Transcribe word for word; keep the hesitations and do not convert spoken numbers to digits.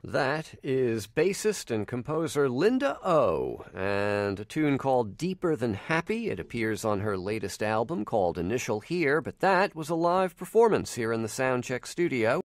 That is bassist and composer Linda O, and a tune called Deeper Than Happy. It appears on her latest album called Initial Here, but that was a live performance here in the Soundcheck studio.